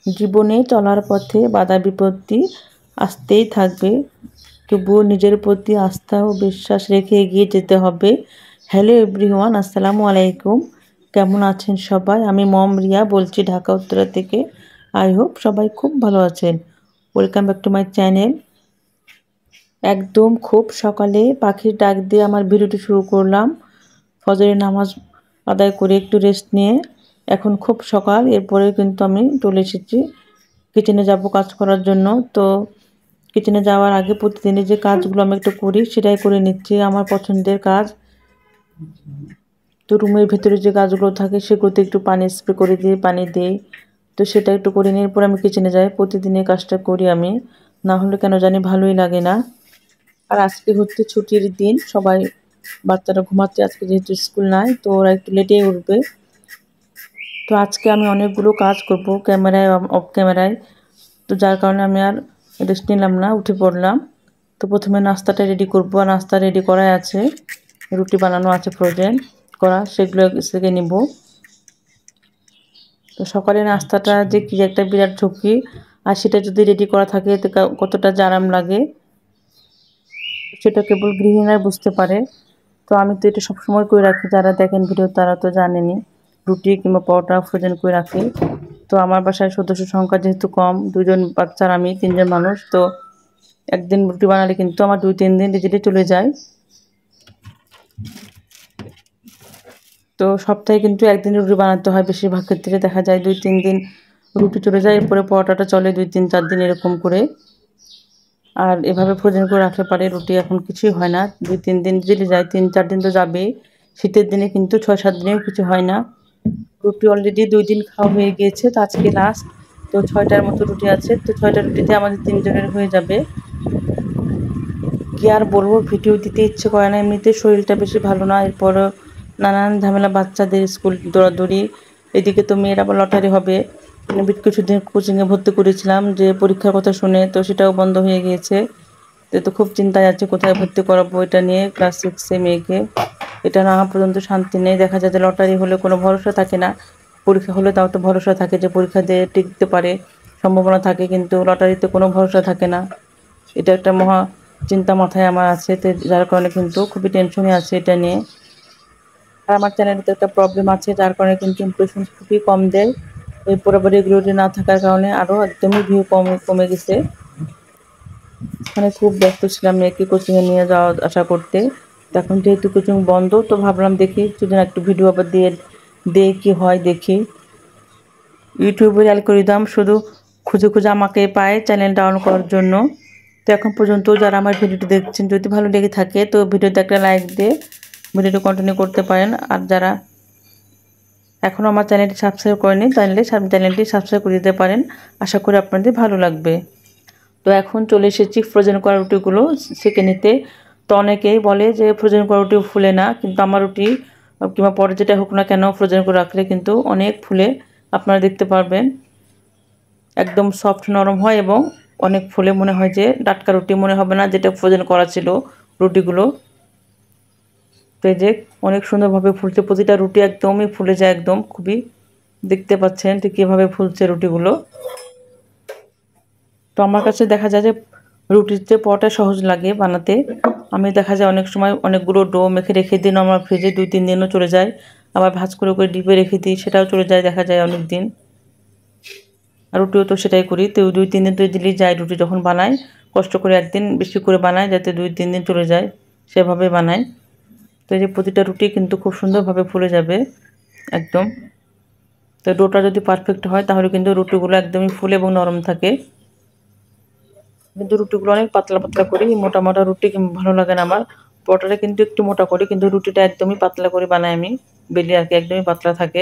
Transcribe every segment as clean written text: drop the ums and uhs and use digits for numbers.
জীবনে চলার পথে বাধা বিপত্তি আসতেই থাকবে, তবুও নিজের প্রতি আস্থা ও বিশ্বাস রেখে এগিয়ে যেতে হবে। হ্যালো এভরিওয়ান, আসসালামু আলাইকুম। কেমন আছেন সবাই? আমি মম রিয়া বলছি ঢাকা উত্তরা থেকে। আই হোপ সবাই খুব ভালো আছেন। Welcome back to my channel. একদম খুব সকালে পাখির ডাক দিয়ে আমার ভিডিওটি শুরু করলাম। ফজরের নামাজ আদায় করে একটু রেস্ট নিয়ে এখন খুব সকাল, এরপরে কিন্তু আমি চলে এসেছি কিচেনে যাব কাজ করার জন্য। তো কিচেনে যাওয়ার আগে প্রতিদিনের যে কাজগুলো আমি একটু করি সেটাই করে নিচ্ছি, আমার পছন্দের কাজ। তো রুমের ভেতরে যে কাজগুলো থাকে সেগুলোতে একটু পানি স্প্রে করে দিয়ে পানি দিই, তো সেটা একটু করে নিয়ে এরপর আমি কিচেনে যাই। প্রতিদিনের কাজটা করি আমি, না হলে কেন জানি ভালোই লাগে না। আর আজকে হচ্ছে ছুটির দিন, সবাই বাচ্চারা ঘুমাচ্ছে আজকে, যেহেতু স্কুল নাই তো ওরা একটু লেটেই উঠবে। তো আজকে আমি অনেকগুলো কাজ করব ক্যামেরায় অফ ক্যামেরায়, তো যার কারণে আমি আর রেস্ট নিলাম না, উঠে পড়লাম। তো প্রথমে নাস্তাটা রেডি করব, আর নাস্তা রেডি করাই আছে, রুটি বানানো আছে ফ্রোজেন করা, সেগুলো থেকে নিব। তো সকালে নাস্তাটা যে কি একটা বিরাট ঝুঁকি, আর সেটা যদি রেডি করা থাকে তো কতটা যে আরাম লাগে সেটা কেবল গৃহিণীরা বুঝতে পারে। তো আমি তো এটা সবসময় করে রাখি, যারা দেখেন ভিডিও তারা তো জানেনই, রুটি কিংবা পরোটা ফ্রোজেন করে রাখি। তো আমার বাসায় সদস্য সংখ্যা যেহেতু কম, দুজন বাচ্চার আমি তিনজন মানুষ, তো একদিন রুটি বানালে কিন্তু আমার 2-3 দিন রেজেটে চলে যায়। তো সপ্তাহে কিন্তু একদিন রুটি বানাতে হয়, বেশিরভাগ ক্ষেত্রে দেখা যায় 2-3 দিন রুটি চলে যায়, এরপরে পরোটাটা চলে 2-3-4 দিন এরকম করে। আর এভাবে ফ্রোজেন করে রাখলে পারে রুটি এখন কিছুই হয় না, 2-3 দিন চলে যায়, 3-4 দিন তো যাবেই। শীতের দিনে কিন্তু 6-7 দিনেও কিছু হয় না। রুটি অলরেডি 2 দিন খাওয়া হয়ে গিয়েছে, তো আজকে লাস্ট। তো 6টার মতো রুটি আছে, তো 6টা রুটিতে আমাদের 3 জনের হয়ে যাবে। কি আর বলবো, ভিডিও দিতে ইচ্ছে করে না, এমনিতে শরীরটা বেশি ভালো না, এরপরও নানান ঝামেলা, বাচ্চাদের স্কুল দৌড়াদৌড়ি, এদিকে তো মেয়ের আবার লটারি হবে। কিছুদিন কোচিংয়ে ভর্তি করেছিলাম যে পরীক্ষার কথা শুনে, তো সেটাও বন্ধ হয়ে গিয়েছে। তো খুব চিন্তায় আছে কোথায় ভর্তি করাবো এটা নিয়ে, ক্লাস 6-এ মেয়েকে। এটা না হওয়া পর্যন্ত শান্তি নেই। দেখা যায় যে লটারি হলে কোনো ভরসা থাকে না, পরীক্ষা হলে তাও একটা ভরসা থাকে যে পরীক্ষা দিয়ে টিকতে পারে, সম্ভাবনা থাকে, কিন্তু লটারিতে কোনো ভরসা থাকে না। এটা একটা মহা চিন্তা মাথায় আমার আছে, তো যার কারণে কিন্তু খুবই টেনশনে আছে এটা নিয়ে। আর আমার চ্যানেলে তো একটা প্রবলেম আছে, যার কারণে কিন্তু ইমপ্রেশন খুবই কম দেয়। এরপর আবার রেগুলারলি না থাকার কারণে আরও একদমই ভিউ কমে গেছে। মানে খুব ব্যস্ত ছিলাম মেয়েকে কোচিংয়ে নিয়ে যাওয়া আসা করতে। তো এখন যেহেতু কোচিং বন্ধ, তো ভাবলাম দেখি কিছুদিন একটু ভিডিও আবার দিয়ে কী হয় দেখি। ইউটিউবের অ্যালগরিদম শুধু খুঁজে খুঁজে আমাকে পায় চ্যানেল ডাউন করার জন্য। তো এখন পর্যন্ত যারা আমার ভিডিওটি দেখছেন, যদি ভালো লেগে থাকে তো ভিডিওতে একটা লাইক দিয়ে ভিডিওটি কন্টিনিউ করতে পারেন। আর যারা এখনও আমার চ্যানেলটি সাবস্ক্রাইব করেনি, চ্যানেলটি সাবস্ক্রাইব করে দিতে পারেন, আশা করি আপনাদের ভালো লাগবে। তো এখন চলে এসেছি ফ্রোজেন করা রুটিগুলো সেঁকে নিতে। তো অনেকেই বলে যে ফ্রোজেন করা রুটি ফুলে না, কিন্তু আমার রুটি কিংবা পরে যেটা হোক না কেন ফ্রোজেন করে রাখলে কিন্তু অনেক ফুলে, আপনারা দেখতে পারবেন। একদম সফট নরম হয় এবং অনেক ফুলে, মনে হয় যে টাটকা রুটি মনে হবে না, যেটা ফ্রোজেন করা ছিল রুটিগুলো। তো এই যে অনেক সুন্দরভাবে ফুলছে, প্রতিটা রুটি একদমই ফুলে যায়, একদম খুবই, দেখতে পাচ্ছেন ঠিক কীভাবে ফুলছে রুটিগুলো। তো আমার কাছে দেখা যায় যে রুটির চেয়ে পরোটা সহজ লাগে বানাতে। আমি দেখা যায় অনেক সময় অনেকগুলো ডো মেখে রেখে দিন আমার ফ্রিজে, 2-3 দিনও চলে যায়। আবার ভাঁজ করে ডিপে রেখে দিই, সেটাও চলে যায় দেখা যায় অনেক দিন। আর রুটিও তো সেটাই করি, তো 2-3 দিন তো দিলেই যায় রুটি, যখন বানাই কষ্ট করে একদিন বেশি করে বানাই যাতে 2-3 দিন চলে যায়, সেভাবে বানাই। তো এই যে প্রতিটা রুটি কিন্তু খুব সুন্দরভাবে ফুলে যাবে একদম। তো ডোটা যদি পারফেক্ট হয় তাহলে কিন্তু রুটিগুলো একদমই ফুলে এবং নরম থাকে। কিন্তু রুটিগুলো অনেক পাতলা পাতলা করি, মোটা মোটা রুটি ভালো লাগে না আমার। পরোটাটা কিন্তু একটু মোটা করি, কিন্তু রুটিটা একদমই পাতলা করে বানাই আমি, বেলি আর কি একদমই পাতলা থাকে।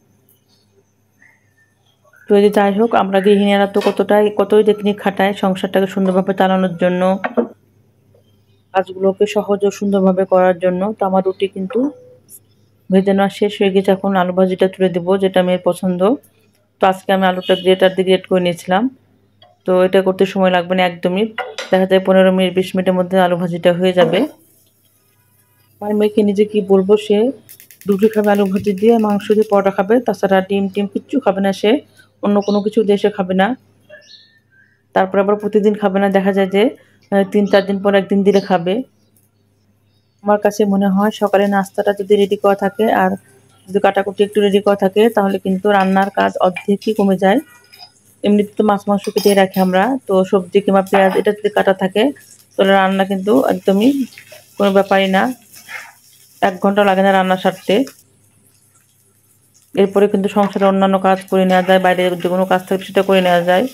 তো এই যে যাই হোক, আমরা গৃহিণীরা তো কতই টেকনিক খাটায় সংসারটাকে সুন্দরভাবে চালানোর জন্য, কাজগুলোকে সহজ ও সুন্দরভাবে করার জন্য। তো আমার রুটি কিন্তু ভেজে নেওয়া শেষ হয়ে গেছে, এখন আলু ভাজিটা তুলে দেবো, যেটা মেয়ের পছন্দ। তো আজকে আমি আলুটা গ্রেটার দিয়ে গ্রেট করে নিয়েছিলাম। তো এটা করতে সময় লাগবে না একদমই, দেখা যায় 15-20 মিনিটের মধ্যে আলু ভাজিটা হয়ে যাবে। আমার মেয়েকে নিজে কি বলবো, সে রুটি খাবে আলু ভাজি দিয়ে, মাংস দিয়ে, পরোটা খাবে, তাছাড়া ডিম টিম কিচ্ছু খাবে না সে। অন্য কোনো কিছু দেশে খাবে না, তারপর আবার প্রতিদিন খাবে না, দেখা যায় যে 3-4 দিন পর একদিন দিলে খাবে। আমার কাছে মনে হয় সকালে নাস্তাটা যদি রেডি করা থাকে আর যদি কাটাকুটি একটু রেডি করা থাকে তাহলে কিন্তু রান্নার কাজ অর্ধেকই কমে যায়। এমনিতে তো মাছ মাংস কেটে রাখি আমরা, তো সবজি কিংবা পেঁয়াজ এটা যদি কাটা থাকে তাহলে রান্না কিন্তু একদমই কোনো ব্যাপারই না, 1 ঘন্টা লাগে না রান্না সারতে। এরপরে কিন্তু সংসারে অন্যান্য কাজ করে নেওয়া যায়, বাইরে যে কোনো কাজ থাকে সেটা করে নেওয়া যায়।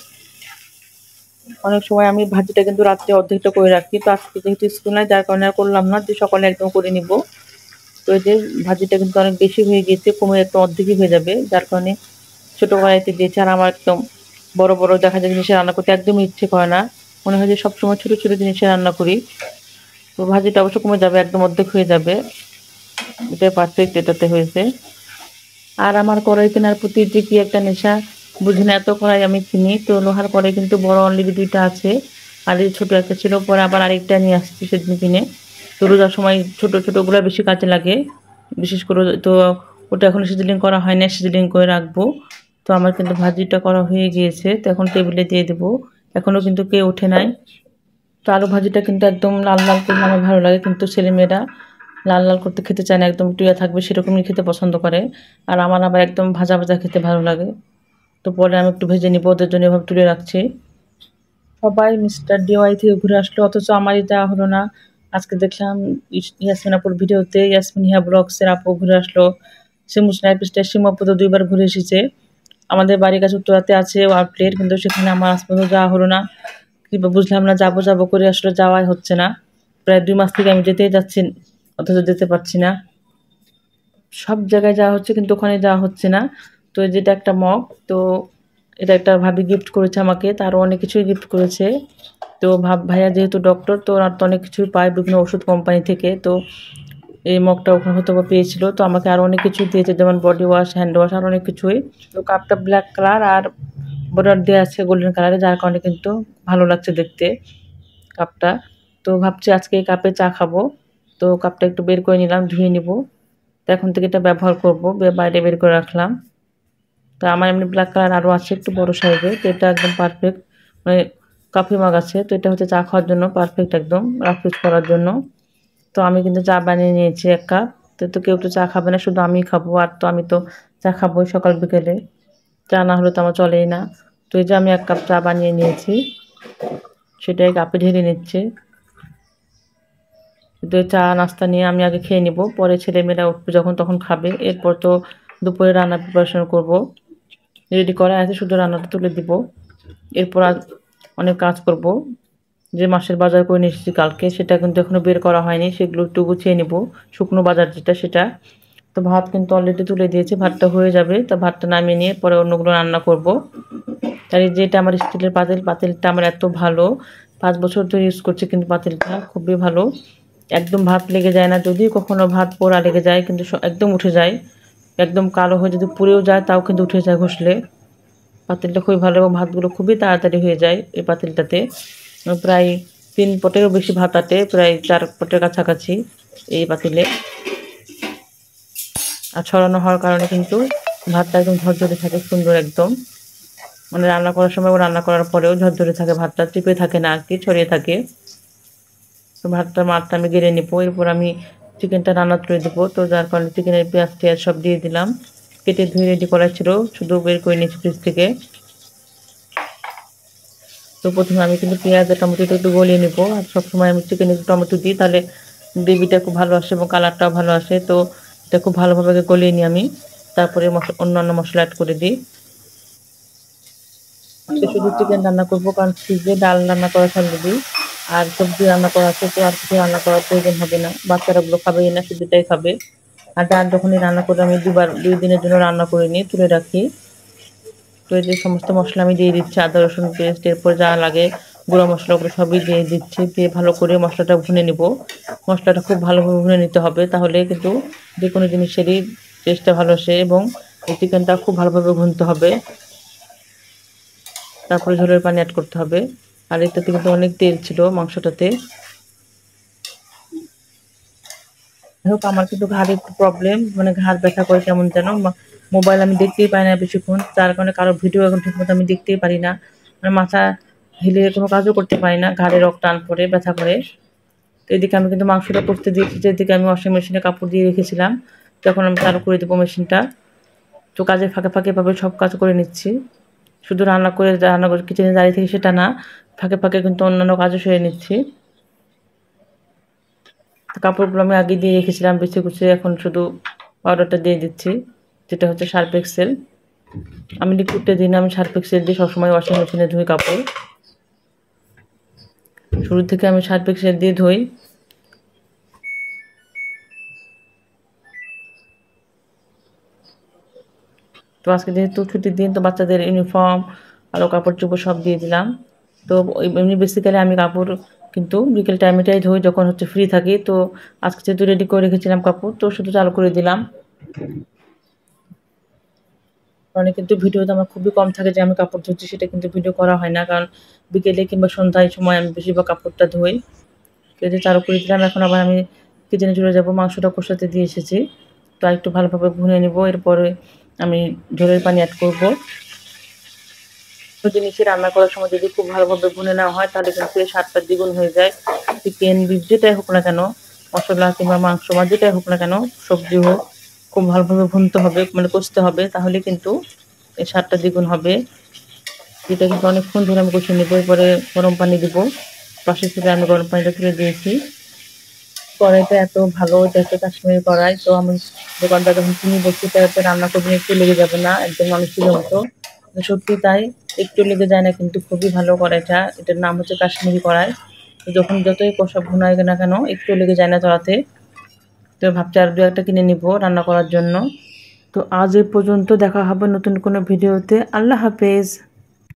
অনেক সময় আমি ভাজিটা কিন্তু রাত্রে অর্ধেকটা করে রাখি, তো আজকে যেহেতু স্কুল নাই যার কারণে আর করলাম না, যে সকালে একদম করে নিব। তো এই যে ভাজিটা কিন্তু অনেক বেশি হয়ে গিয়েছে, কমে একদম অর্ধেকই হয়ে যাবে, যার কারণে ছোটো কড়াইতে দিয়েছি। আর আমার একদম বড় বড় দেখা যায় জিনিসে রান্না করতে একদমই ইচ্ছে করে না, মনে হয় যে সবসময় ছোটো ছোটো জিনিসে রান্না করি। তো ভাজিটা অবশ্য কমে যাবে, একদম অর্ধেক হয়ে যাবে, এটাই পারফেক্ট এটাতে হয়েছে। আর আমার কড়াই কেনার প্রতি যে কি একটা নেশা বুঝি না, এত কড়াই আমি কিনি। তো লোহার কড়াই কিন্তু বড় অলরেডি 2টা আছে, আর এই ছোটো একটা ছিল, পরে আবার আরেকটা নিয়ে আসছি সেদিন কিনে। তো রোজার সময় ছোটো ছোটোগুলো বেশি কাজে লাগে, বিশেষ করে। তো ওটা এখন সিজলিং করা হয় না, সিজলিং করে রাখবো। তো আমার কিন্তু ভাজিটা করা হয়ে গিয়েছে, তো এখন টেবিলে দিয়ে দেবো। এখনও কিন্তু কেউ ওঠে নাই। তো আলু ভাজিটা কিন্তু একদম লাল লাল করলে আমার ভালো লাগে, কিন্তু ছেলেমেয়েরা লাল লাল করতে খেতে চায় না, একদম টুয়া থাকবে সেরকমই খেতে পছন্দ করে। আর আমার আবার একদম ভাজা ভাজা খেতে ভালো লাগে। তো পরে আমি একটু ভেজে নিব, ওদের জন্য এভাবে তুলে রাখছি। সবাই মিস্টার ডিওয়াই থেকে ঘুরে আসলো, অথচ আমারই যাওয়া হলো না। আজকে দেখলাম ইয়াসমিন আপুর ভিডিওতে ইয়াসমিন হিয়া ব্লগসের আপু ঘুরে আসলো। শিমু স্ন্যাপিস্টার শিমু আপু তো 2বার ঘুরে এসেছে। আমাদের বাড়ির কাছে উত্তরাতে আছে আউটলেট, কিন্তু সেখানে আমার আজ পর্যন্ত যাওয়া হলো না। কিংবা বুঝলাম না, যাবো যাবো করে আসলে যাওয়াই হচ্ছে না। প্রায় 2 মাস থেকে আমি যেতেই যাচ্ছি, অথচ যেতে পারছি না। সব জায়গায় যাওয়া হচ্ছে কিন্তু ওখানে যাওয়া হচ্ছে না। তো যেটা একটা মগ, তো এটা একটা ভাবি গিফট করেছে আমাকে, তারও অনেক কিছুই গিফট করেছে। তো ভাইয়া যেহেতু ডক্টর, তো ওনার তো অনেক কিছুই পায় বিভিন্ন ওষুধ কোম্পানি থেকে। তো এই মগটা ওখানে হয়তো বা পেয়েছিল, তো আমাকে আরও অনেক কিছু দিয়েছে, যেমন বডি ওয়াশ, হ্যান্ড ওয়াশ, আর অনেক কিছুই। তো কাপটা ব্ল্যাক কালার আর বর্ডার দেওয়া আছে গোল্ডেন কালারে, যার কারণে কিন্তু ভালো লাগছে দেখতে কাপটা। তো ভাবছি আজকে এই কাপে চা খাবো। তো কাপটা একটু বের করে নিলাম, ধুয়ে নিব। তো এখন থেকে এটা ব্যবহার করব, বাইরে বের করে রাখলাম। তো আমার এমনি ব্ল্যাক কালার আরও আছে একটু বড় সাইজে, তো এটা একদম পারফেক্ট, মানে কফি মগ আছে। তো এটা হচ্ছে চা খাওয়ার জন্য পারফেক্ট, একদম রাফ ইউজ করার জন্য। তো আমি কিন্তু চা বানিয়ে নিয়েছি 1 কাপ। তো কেউ তো চা খাবে না, শুধু আমিই খাবো। আর তো আমি তো চা খাবোই সকাল বিকেলে, চা না হলে তো আমার চলেই না। তো এই যে আমি 1 কাপ চা বানিয়ে নিয়েছি, সেটাই কাপে ঢেলে নিচ্ছে। তো চা নাস্তা নিয়ে আমি আগে খেয়ে নিব, পরে ছেলেমেয়েরা উঠবে যখন তখন খাবে। এরপর তো দুপুরে রান্না প্রিপারেশন করব, রেডি করা আছে, শুধু রান্নাটা তুলে দিব। এরপর আর অনেক কাজ করব। যে মাসের বাজার করে নিয়ে এসেছি কালকে, সেটা কিন্তু এখনো বের করা হয়নি, সেগুলো একটু গুছিয়ে নিব, শুকনো বাজার যেটা সেটা। তো ভাত কিন্তু অলরেডি তুলে দিয়েছি, ভাতটা হয়ে যাবে। তো ভাতটা নামিয়ে নিয়ে পরে অন্যগুলো রান্না করব। আর এই যেটা আমার স্টিলের পাতিল, পাতিলটা আমার এত ভালো, 5 বছর ধরে ইউজ করছি, কিন্তু পাতিলটা খুবই ভালো। একদম ভাত লেগে যায় না, যদি কখনো ভাত পোড়া লেগে যায় কিন্তু একদম উঠে যায়। একদম কালো হয়ে যদি পুড়েও যায় তাও কিন্তু উঠে যায় ঘষলে। পাতিলটা খুবই ভালো, এবং ভাতগুলো খুবই তাড়াতাড়ি হয়ে যায় এই পাতিলটাতে। প্রায় 3 পটেরও বেশি ভাত আটে, প্রায় 4 পটের কাছাকাছি এই পাতিলে। আর ছড়ানো হওয়ার কারণে কিন্তু ভাতটা একদম ঝরঝরে থাকে, সুন্দর একদম। মানে রান্না করার সময়, রান্না করার পরেও ঝরঝরে থাকে, ভাতটা চিপে থাকে না আর কি, ছড়িয়ে থাকে। তো মাঠটা আমি গেড়ে নিবো, এরপর আমি চিকেনটা রান্না তুলে দেবো। তো যার কারণে চিকেনের পেঁয়াজ টেয়াজ সব দিয়ে দিলাম, কেটে ধুয়ে রেডি করা ছিল, শুধু বের করে নিয়েছি ফ্রিজ থেকে। তো প্রথমে আমি কিন্তু পেঁয়াজ আর টমেটোটা একটু গলিয়ে নেবো। আর সবসময় আমি চিকেনে একটু টমেটো দিই, তাহলে গ্রেভিটা খুব ভালো আসে এবং কালারটাও ভালো আসে। তো এটা খুব ভালোভাবে গলিয়ে নিই আমি, তারপরে অন্যান্য মশলা অ্যাড করে দিই। শুধু চিকেন রান্না করবো, কারণ ফ্রিজে ডাল রান্না করা অলরেডি, আর সবজি রান্না করা আছে, তো আর কিছু রান্না করার প্রয়োজন হবে না। বাচ্চারা গুলো খাবেই না, শুধুটাই খাবে। আর ডাল যখনই রান্না করে আমি 2 দিনের জন্য রান্না করে নিই, তুলে রাখি। তো এই যে সমস্ত মশলা আমি দিয়ে দিচ্ছি, আদা রসুন পেস্ট, এরপর যা লাগে গুঁড়ো মশলা, ওগুলো সবই দিয়ে দিচ্ছি। দিয়ে ভালো করে মশলাটা ভুনে নিব। মশলাটা খুব ভালোভাবে ভুনে নিতে হবে, তাহলে কিন্তু যে কোনো জিনিসেরই টেস্টটা ভালো আসে। এবং এই চিকেনটা খুব ভালোভাবে ভুনতে হবে, তারপরে ঝোলের পানি অ্যাড করতে হবে। আর এটাতে কিন্তু অনেক তেল ছিল মাংসটাতে। হোক আমার কিন্তু ঘাড়ে একটু প্রবলেম, মানে ঘাড় ব্যথা করে কেমন যেন। মোবাইল আমি দেখতেই পাই না বেশিক্ষণ, যার কারণে কারো ভিডিও এখন ঠিকমতো আমি দেখতেই পারি না। মানে মাথা হিলিয়ে কোনো কাজও করতে পারি না, ঘাড়ে রক্ত টান পড়ে ব্যথা করে। তো এদিকে আমি কিন্তু মাংসটা করতে দিয়েছি, যেদিকে আমি ওয়াশিং মেশিনে কাপড় দিয়ে রেখেছিলাম। তখন আমি চালু করে দেবো মেশিনটা। তো কাজের ফাঁকে ফাঁকে এভাবে সব কাজ করে নিচ্ছি। শুধু রান্না করে কিচেনে দাঁড়িয়ে থেকে সেটা না, ফাঁকে ফাঁকে কিন্তু অন্যান্য কাজও সেরে নিচ্ছি। কাপড়গুলো আমি আগে দিয়ে রেখেছিলাম বেছে গুছিয়ে, এখন শুধু পাউডারটা দিয়ে দিচ্ছি, যেটা হচ্ছে সার্ফ এক্সেল। আমি লিকুইডটা দিই না, আমি সার্ফ এক্সেল দিয়ে সবসময় ওয়াশিং মেশিনে ধুই কাপড়। শুরু থেকে আমি সার্ফ এক্সেল দিয়ে ধুই। তো আজকে যেহেতু ছুটির দিন, তো বাচ্চাদের ইউনিফর্ম আরও কাপড় চোপড় সব দিয়ে দিলাম। তো এমনি বেসিক্যালি আমি কাপড় কিন্তু বিকেল টাইমটাই ধুই, যখন হচ্ছে ফ্রি থাকি। তো আজকে যেহেতু রেডি করে রেখেছিলাম কাপড়, তো শুধু চালু করে দিলাম। কারণ কিন্তু ভিডিওতে আমার খুবই কম থাকে যে আমি কাপড় ধুচ্ছি, সেটা কিন্তু ভিডিও করা হয় না। কারণ বিকেলে কিংবা সন্ধ্যায় সময় আমি বেশিরভাগ কাপড়টা ধুই। তো এই যে চালু করে দিলাম, এখন আবার আমি কিচেনে চলে যাব। মাংসটা কষাতে দিয়ে এসেছি, তো আরেকটু ভালোভাবে ভুনে নিব। এরপরে আমি ঝোলের পানি অ্যাড করব। জিনিসই রান্না করার সময় যদি খুব ভালোভাবে ভুনে নেওয়া হয়, তাহলে কিন্তু এর স্বাদটা দ্বিগুণ হয়ে যায়। চিকেন, বিফ যেটাই হোক না কেন, মশলা কিংবা মাংস বা যেটাই হোক না কেন, সবজি হোক, খুব ভালোভাবে ভুনতে হবে, মানে কষতে হবে, তাহলে কিন্তু এর স্বাদটা দ্বিগুণ হবে। যেটা কিন্তু অনেকক্ষণ ধরে আমি কষিয়ে নেবো। এরপরে গরম পানি দিব। পাশের থেকে আমি গরম পানিটা তুলে দিয়েছি। কড়াইটা এত ভালো, এটা একটা কাশ্মীরি কড়াই। তো আমি দোকানদার যখন কিনে বলছি এটাতে রান্না করবেন একটু লেগে যাবে না, একদম মানুষের মতো। সত্যি তাই, একটু লেগে যায় না, কিন্তু খুবই ভালো কড়াইটা। এটার নাম হচ্ছে কাশ্মীরি কড়াই। তো যখন যতই কষা ভুনায় না কেন, একটু লেগে যায় না চড়াতে। তো ভাবছি আর দু একটা কিনে নিব রান্না করার জন্য। তো আজ এই পর্যন্ত, দেখা হবে নতুন কোনো ভিডিওতে। আল্লাহ হাফেজ।